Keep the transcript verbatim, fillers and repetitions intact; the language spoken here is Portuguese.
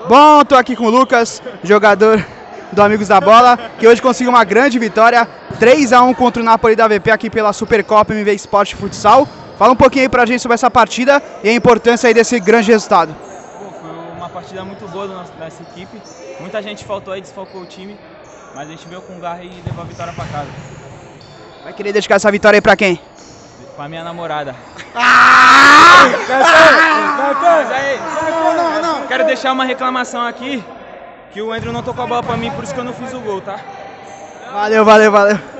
Bom, tô aqui com o Lucas, jogador do Amigos da Bola, que hoje conseguiu uma grande vitória, três a um contra o Napoli da V P aqui pela Supercopa M V Sport Futsal. Fala um pouquinho aí pra gente sobre essa partida e a importância aí desse grande resultado. Pô, foi uma partida muito boa da nossa, nossa equipe, muita gente faltou aí, desfalcou o time, mas a gente veio com garra e levou a vitória pra casa. Vai querer dedicar essa vitória aí pra quem? Com a minha namorada. Ah! Mas aí, não, não. Quero deixar uma reclamação aqui, que o Andrew não tocou a bola pra mim, por isso que eu não fiz o gol, tá? Valeu, valeu, valeu.